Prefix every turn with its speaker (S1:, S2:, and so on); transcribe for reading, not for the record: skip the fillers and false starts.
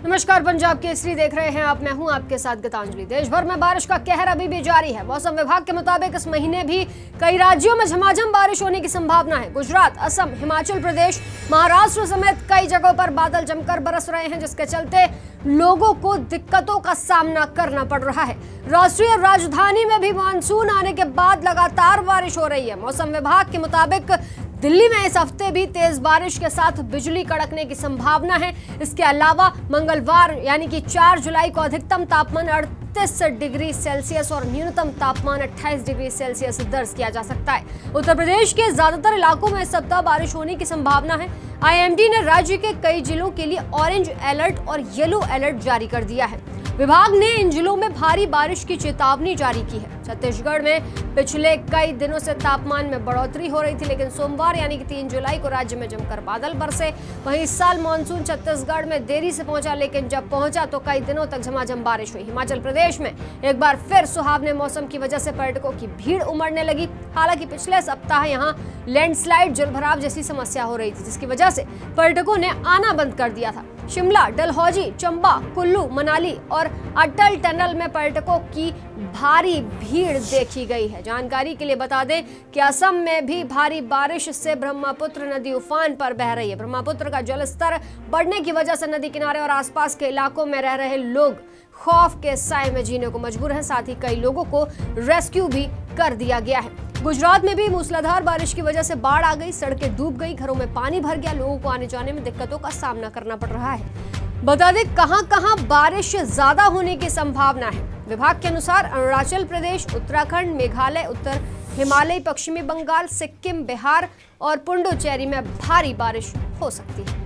S1: नमस्कार, पंजाब केसरी देख रहे हैं आप। मैं हूं आपके साथ गीतांजलि। देश भर में बारिश का कहर अभी भी जारी है। मौसम विभाग के मुताबिक इस महीने भी कई राज्यों में झमाझम बारिश होने की संभावना है। गुजरात, असम, हिमाचल प्रदेश, महाराष्ट्र समेत कई जगहों पर बादल जमकर बरस रहे हैं, जिसके चलते लोगों को दिक्कतों का सामना करना पड़ रहा है। राष्ट्रीय राजधानी में भी मानसून आने के बाद लगातार बारिश हो रही है। मौसम विभाग के मुताबिक दिल्ली में इस हफ्ते भी तेज बारिश के साथ बिजली कड़कने की संभावना है। इसके अलावा मंगलवार यानी कि 4 जुलाई को अधिकतम तापमान 38 डिग्री सेल्सियस और न्यूनतम तापमान 28 डिग्री सेल्सियस दर्ज किया जा सकता है। उत्तर प्रदेश के ज्यादातर इलाकों में इस सप्ताह बारिश होने की संभावना है। आईएमडी ने राज्य के कई जिलों के लिए ऑरेंज अलर्ट और येलो अलर्ट जारी कर दिया है। विभाग ने इन जिलों में भारी बारिश की चेतावनी जारी की है। छत्तीसगढ़ में पिछले कई दिनों से तापमान में बढ़ोतरी हो रही थी, लेकिन सोमवार यानी कि 3 जुलाई को राज्य में जमकर बादल बरसे। वहीं इस साल मानसून छत्तीसगढ़ में देरी से पहुंचा, लेकिन जब पहुंचा तो कई दिनों तक झमाझम बारिश हुई। हिमाचल प्रदेश में एक बार फिर सुहावने मौसम की वजह से पर्यटकों की भीड़ उमड़ने लगी। हालांकि पिछले सप्ताह यहां लैंडस्लाइड, जलभराव जैसी समस्या हो रही थी, जिसकी वजह से पर्यटकों ने आना बंद कर दिया था। शिमला, डलहौजी, चंबा, कुल्लू, मनाली और अटल टनल में पर्यटकों की भारी भीड़ देखी गई है। जानकारी के लिए बता दें कि असम में भी भारी बारिश से ब्रह्मपुत्र नदी उफान पर बह रही है। ब्रह्मपुत्र का जलस्तर बढ़ने की वजह से नदी किनारे और आसपास के इलाकों में रह रहे लोग खौफ के साए में जीने को मजबूर हैं। साथ ही कई लोगों को रेस्क्यू भी कर दिया गया है। गुजरात में भी मूसलाधार बारिश की वजह से बाढ़ आ गई, सड़कें डूब गई, घरों में पानी भर गया। लोगों को आने जाने में दिक्कतों का सामना करना पड़ रहा है। बता दें कहां-कहां बारिश ज्यादा होने की संभावना है। विभाग के अनुसार अरुणाचल प्रदेश, उत्तराखंड, मेघालय, उत्तर हिमालय, पश्चिमी बंगाल, सिक्किम, बिहार और पुडुचेरी में भारी बारिश हो सकती है।